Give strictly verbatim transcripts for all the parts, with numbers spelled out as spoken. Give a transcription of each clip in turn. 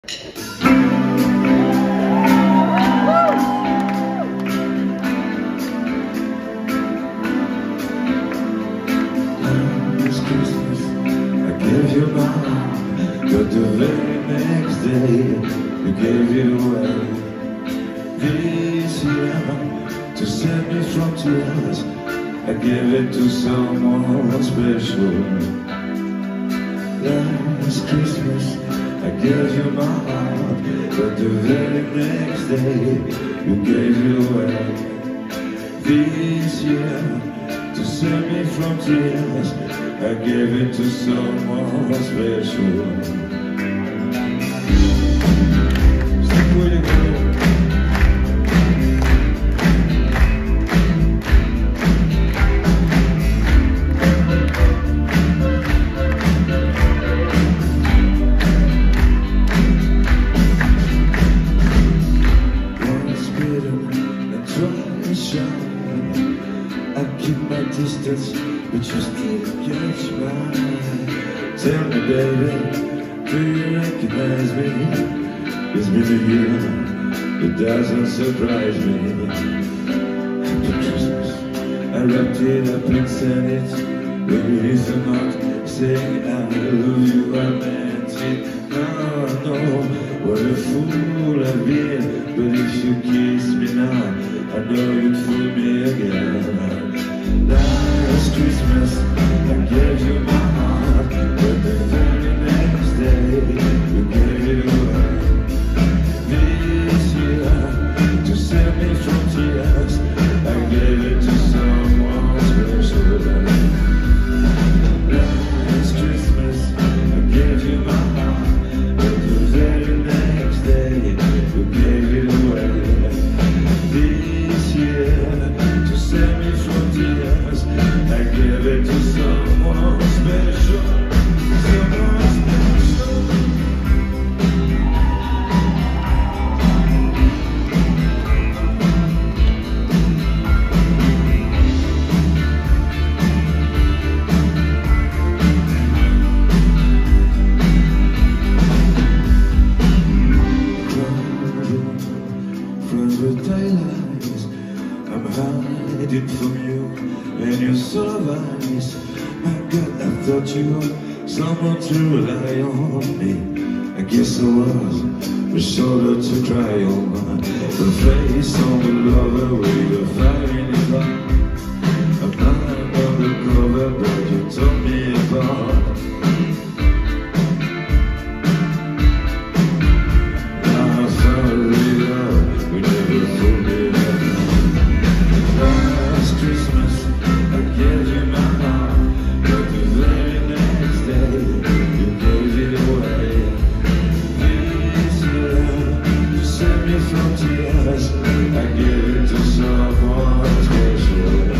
Gave you my heart, but the very next day you gave it away. This year, to save me from tears, I gave it to someone special. Last Christmas, I gave you my heart, but the very next day you gave it away. This year, to save me from tears, I gave it to someone special. Stick with it, girl. Once bitten and twice shy, I keep my distance, but you still catch my eye. Tell me, baby, do you recognize me? It's been a year, it doesn't surprise me. Happy Christmas, I wrapped it up and sent it with a note saying I love you, I meant it. Now I know what a fool I've been, but if you kiss me now, I know you'd fool me again. Last Christmas, I gave you my heart, but the very next day, you gave it away. This year, to save me from tears, I gave it to someone special. Last Christmas, I gave you my heart, but the very next day, you gave it away. This year, to save me from tears, I gave it to someone special, someone special. From the daylight, I'm hiding from you, and you're so nice. My God, I thought you were someone to rely on me. I guess I was a shoulder to cry on, the face on the lover with the fire in his heart. I'm not undercover, but you tore me apart. Now I found it out, we never forget it. Last Christmas, I gave you my heart, but the very next day, you gave it away. This year, to save me from tears, I gave it to someone special.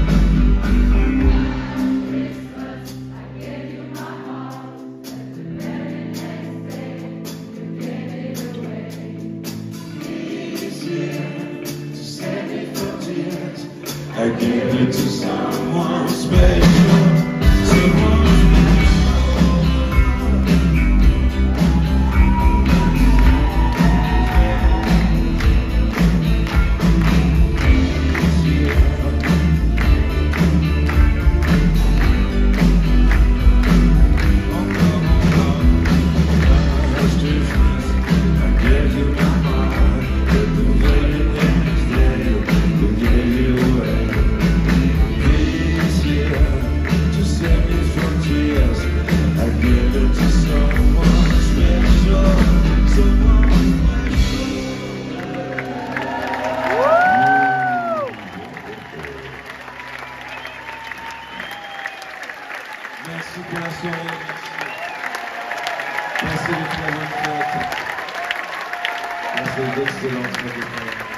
I gave it to someone special, someone merci pour la soirée. Merci les très bonnes fêtes. Merci d'excellentes fêtes.